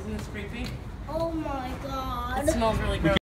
Isn't this creepy? Oh my god. It smells really gross.